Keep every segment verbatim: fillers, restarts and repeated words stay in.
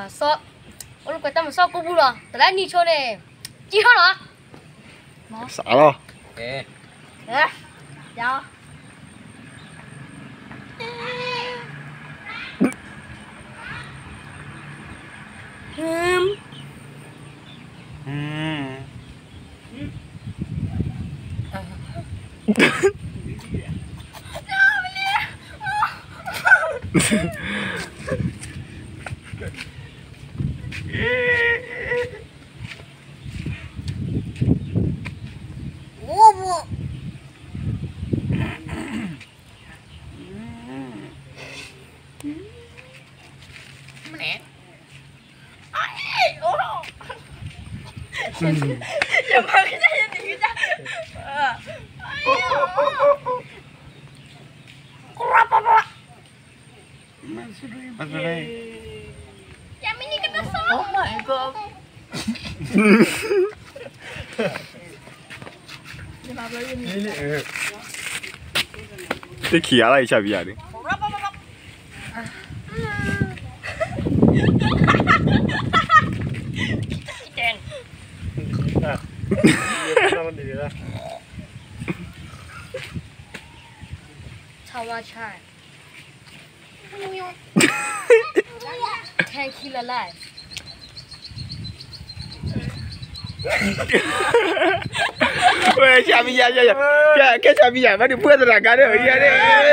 sao ôi cái tao sao cũng vui rồi từ đấy đi chơi này chi hết hả xả lo đấy chào Hum. Hum. Jangan kerja jadi kerja. Kurap apa? Masuk deh, masuk deh. Yang ini kena sok. Oh my god. Ini eh. Ini kia lah icha biar ni. Kurap apa? Ten. Chawa chai. Ten kilo live. Weh, cabi ya ya ya. Ke ke cabi ya, mana buat tenaga dia. Ya ni.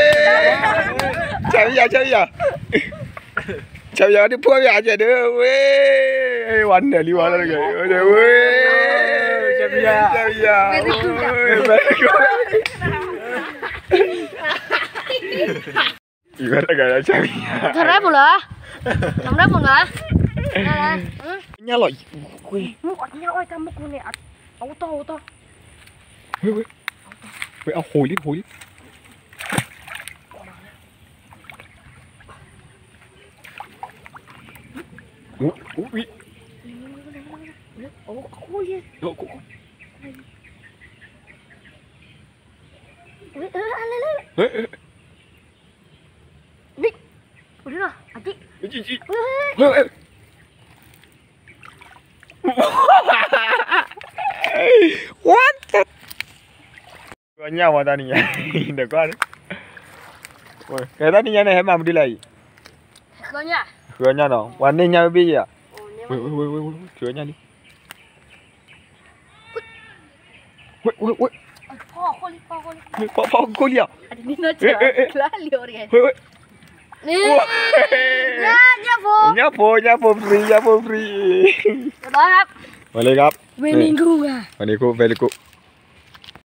Cabi ya, cabi ya. Cabi ya, ni buat ya aja dia. Weh, warna liwa lah lagi. Weh, cabi ya, cabi ya. Very good. Ibarat gaya cabi ya. Thằng pula. Thằng pula. Nyaloi. Weh. Mu ở nhau ơi, cam mu này. Auto auto. Weh weh. Weh, ao hồi lên, hồi lên. Ủa, ủa, ủa. Ủa, khôi đi. Ủa, ủa. Ủa, ăn lên lên. Ê, ê. Đi. Ủa, đi nào, à chị. Chị, chị. Ê, ê. What the? Có nhau mà ta nè. Được quá đấy. Ôi, cái ta nè này mà đi lại. Khứa nha. Khứa nha nó. Hoàn nên nhau bây giờ. Ui ui ui ui, khứa nha đi. Ui ui ui. Phò khôi đi, phò khôi đi. Phò phò khôi đi à? Đi nó chờ. Lá liều đi. Ui ui. Đi. Nha, nha phô. Nha phô, nha phô free, nha phô free. Đóครับมาเลยครับเวนิงกูอ่ะวันนี้กูเวลิกู